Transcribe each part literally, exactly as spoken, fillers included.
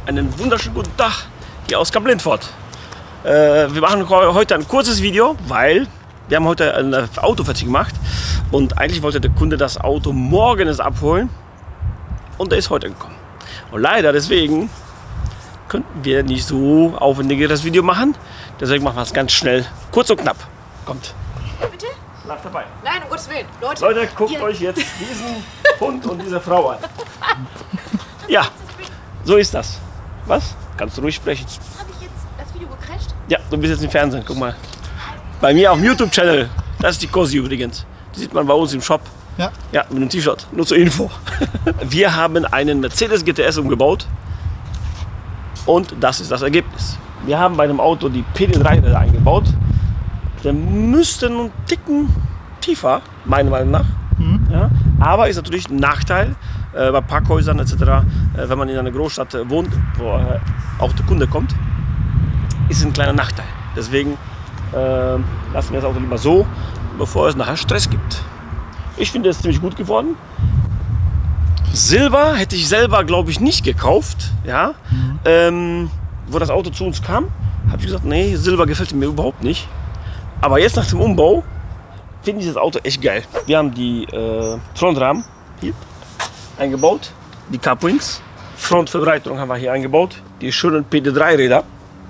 Einen wunderschönen guten Tag hier aus Kamp-Lintfort. Äh, wir machen heute ein kurzes Video, weil wir haben heute ein Auto fertig gemacht und eigentlich wollte der Kunde das Auto morgen es abholen und er ist heute gekommen. Und leider deswegen könnten wir nicht so aufwendiges Video machen, deswegen machen wir es ganz schnell, kurz und knapp. Kommt. Bitte? Bleibt dabei. Nein, um Gottes Willen. Leute, Leute, guckt hier. euch jetzt diesen Hund und diese Frau an. Ja, so ist das. Was? Kannst du ruhig sprechen? Habe ich jetzt das Video gecrasht? Ja, du bist jetzt im Fernsehen, guck mal. Bei mir auf dem YouTube-Channel. Das ist die Cosi übrigens. Die sieht man bei uns im Shop. Ja. Ja, mit einem T-Shirt. Nur zur Info. Wir haben einen Mercedes G T S umgebaut. Und das ist das Ergebnis. Wir haben bei dem Auto die P D drei Räder eingebaut. Der müsste einen Ticken tiefer, meiner Meinung nach. Mhm. Ja, aber ist natürlich ein Nachteil äh, bei Parkhäusern et cetera. Äh, wenn man in einer Großstadt äh, wohnt, wo äh, auch der Kunde kommt, ist es ein kleiner Nachteil. Deswegen äh, lassen wir das Auto lieber so, bevor es nachher Stress gibt. Ich finde es ziemlich gut geworden. Silber hätte ich selber, glaube ich, nicht gekauft. Ja? Mhm. Ähm, wo das Auto zu uns kam, habe ich gesagt, nee, Silber gefällt mir überhaupt nicht. Aber jetzt nach dem Umbau finde ich das Auto echt geil. Wir haben die äh, Frontrahmen hier eingebaut, die Cup-Wings. Frontverbreiterung haben wir hier eingebaut, die schönen P D drei Räder.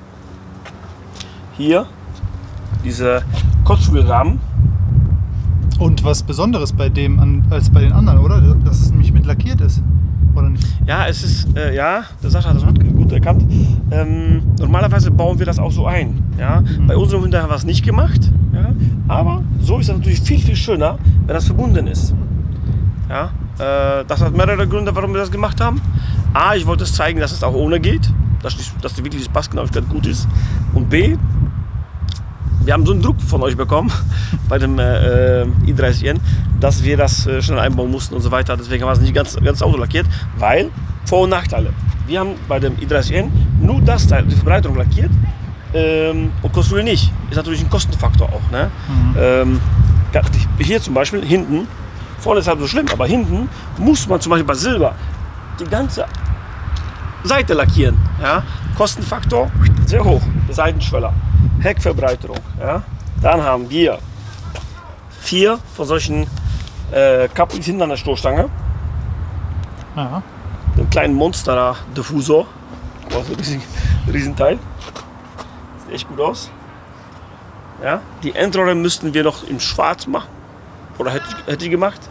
Hier diese Kotflügelrahmen. Und was Besonderes bei dem an, als bei den anderen, oder? Dass es nämlich mit lackiert ist, oder nicht? Ja, es ist, äh, ja, der Sascha hat das gut, gut erkannt. Ähm, normalerweise bauen wir das auch so ein. Ja? Mhm. Bei unserem Hund haben wir es nicht gemacht. Ja? Aber so ist das natürlich viel, viel schöner, wenn das verbunden ist. Ja? Äh, das hat mehrere Gründe, warum wir das gemacht haben. A, ich wollte es zeigen, dass es auch ohne geht. Dass, die, dass die wirklich die Passgenauigkeit gut ist. Und B, wir haben so einen Druck von euch bekommen bei dem äh, i dreißig N, dass wir das äh, schnell einbauen mussten und so weiter. Deswegen haben wir es nicht ganz, ganz Auto lackiert, weil Vor- und Nachteile. Wir haben bei dem i dreißig N nur das Teil, die Verbreiterung lackiert ähm, und Kostüme nicht. Ist natürlich ein Kostenfaktor auch. Ne? Mhm. Ähm, hier zum Beispiel hinten, vorne ist halt so schlimm, aber hinten muss man zum Beispiel bei Silber die ganze Seite lackieren. Ja? Kostenfaktor sehr hoch, der Seitenschweller. Heckverbreiterung. Ja? Dann haben wir vier von solchen äh, Kappels hinten an der Stoßstange. Ja. Den kleinen Monster-Diffusor. Also ein riesen, Riesenteil. Sieht echt gut aus. Ja? Die Endrolle müssten wir noch in Schwarz machen. Oder hätte ich, hätte ich gemacht.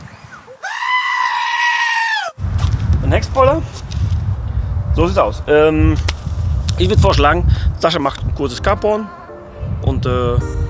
Ein Heckspoiler. So sieht es aus. Ähm, Ich würde vorschlagen, Sascha macht ein kurzes Carporn und äh,